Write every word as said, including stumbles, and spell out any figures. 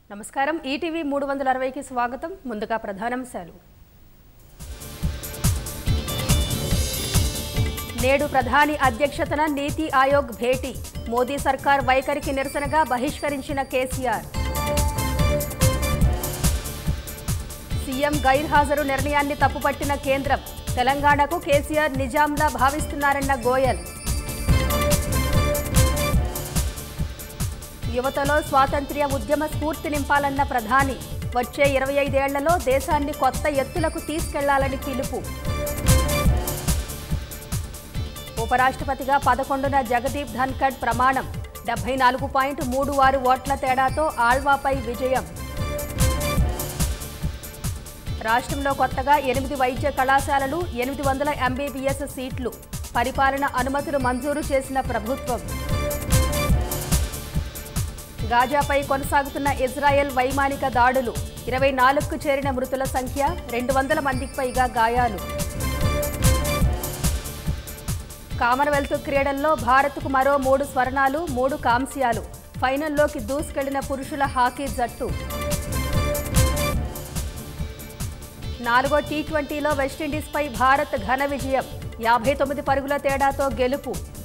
నమస్కారం ఈటీవీ మూడు వందల అరవై కి స్వాగతం. ముందుగా ప్రధానాంశాలు. నేడు ప్రధాని అధ్యక్షతన నీతి ఆయోగ్ భేటీ. మోదీ సర్కార్ వైఖరికి నిరసనగా బహిష్కరించిన కేసీఆర్. సీఎం గైర్హాజరు నిర్ణయాన్ని తప్పుపట్టిన కేంద్రం. తెలంగాణకు కేసీఆర్ నిజాంలా భావిస్తున్నారన్న గోయల్. యువతలో స్వాతంత్ర్య ఉద్యమ స్ఫూర్తి నింపాలన్న ప్రధాని. వచ్చే ఇరవై ఐదేళ్లలో దేశాన్ని కొత్త ఎత్తులకు తీసుకెళ్లాలని పిలుపు. ఉపరాష్ట్రపతిగా పదకొండున జగదీప్ ధన్ఖడ్ ప్రమాణం. డెబ్బై నాలుగు పాయింట్ మూడు ఆరు ఓట్ల తేడాతో ఆళ్వాపై విజయం. రాష్ట్రంలో కొత్తగా ఎనిమిది వైద్య కళాశాలలు, ఎనిమిది వందల ఎంబీబీఎస్ సీట్లు. పరిపాలన అనుమతులు మంజూరు చేసిన ప్రభుత్వం. గాజాపై కొనసాగుతున్న ఇజ్రాయెల్ వైమానిక దాడులు. ఇరవై నాలుగుకు చేరిన మృతుల సంఖ్య. రెండు వందల మందికి పైగా గాయాలు. కామన్వెల్త్ క్రీడల్లో భారత్కు మరో మూడు స్వర్ణాలు, మూడు కాంస్యాలు. ఫైనల్లోకి దూసుకెళ్లిన పురుషుల హాకీ జట్టు. నాలుగో టీ ట్వంటీలో వెస్టిండీస్పై భారత్ ఘన విజయం. యాభై తొమ్మిది పరుగుల తేడాతో గెలుపు.